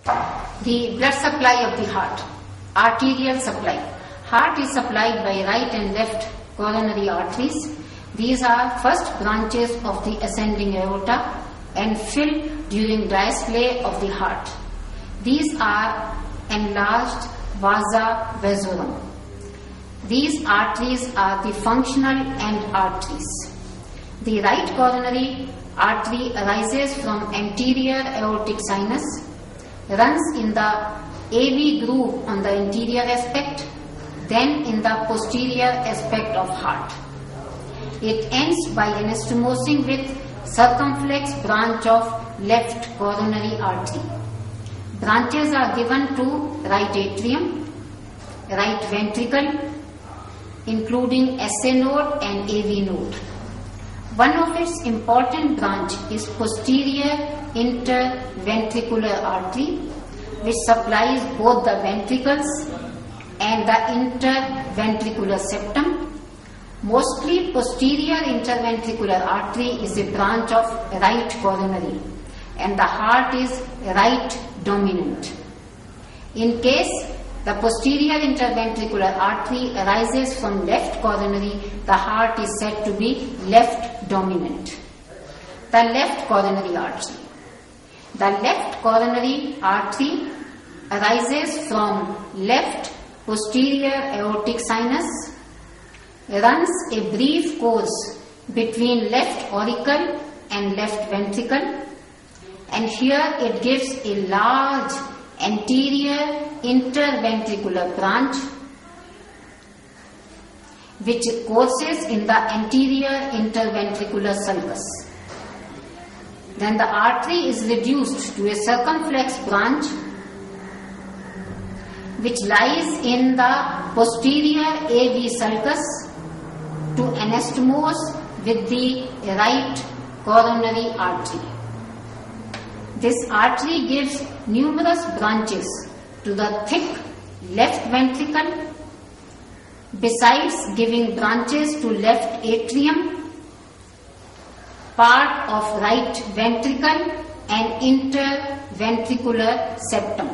The blood supply of the heart. Arterial supply. Heart is supplied by right and left coronary arteries. These are first branches of the ascending aorta and fill during diastole of the heart. These are enlarged vasa vasorum. These arteries are the functional end arteries. The right coronary artery arises from anterior aortic sinus, runs in the AV groove on the interior aspect, then in the posterior aspect of heart. It ends by anastomosing with circumflex branch of left coronary artery. Branches are given to right atrium, right ventricle, including SA node and AV node. One of its important branch is posterior interventricular artery, which supplies both the ventricles and the interventricular septum. Mostly posterior interventricular artery is a branch of right coronary and the heart is right dominant. In case the posterior interventricular artery arises from left coronary, the heart is said to be left dominant. The left coronary artery. The left coronary artery arises from left posterior aortic sinus, runs a brief course between left auricle and left ventricle, and here it gives a large anterior interventricular branch which courses in the anterior interventricular sulcus. Then the artery is reduced to a circumflex branch which lies in the posterior AV sulcus to anastomose with the right coronary artery. This artery gives numerous branches to the thick left ventricle, besides giving branches to left atrium, part of right ventricle and interventricular septum.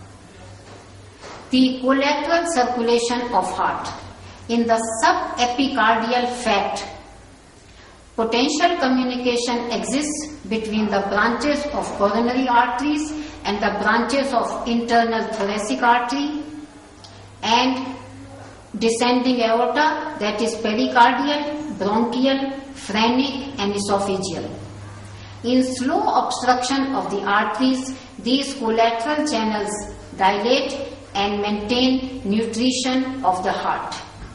The collateral circulation of heart. In the subepicardial fat, potential communication exists between the branches of coronary arteries and the branches of internal thoracic artery and descending aorta, that is pericardial, bronchial, phrenic and esophageal. In slow obstruction of the arteries, these collateral channels dilate and maintain nutrition of the heart.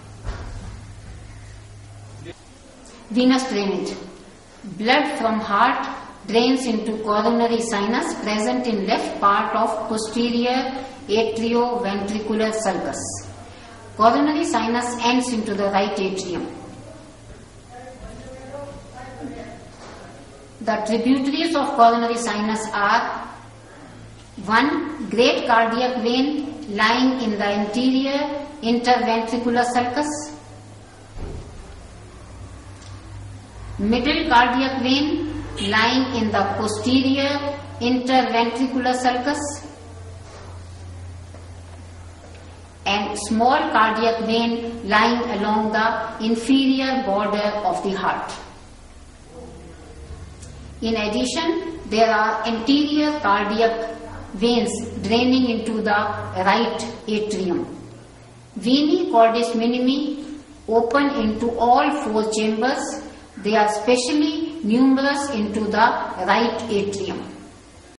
Venous drainage. Blood from heart drains into coronary sinus present in left part of posterior atrioventricular sulcus. Coronary sinus ends into the right atrium. The tributaries of coronary sinus are: 1. Great cardiac vein lying in the anterior interventricular sulcus, middle cardiac vein lying in the posterior interventricular sulcus, and small cardiac vein lying along the inferior border of the heart. In addition, there are anterior cardiac veins draining into the right atrium. Venae cordis minimi open into all four chambers. They are specially numerous into the right atrium.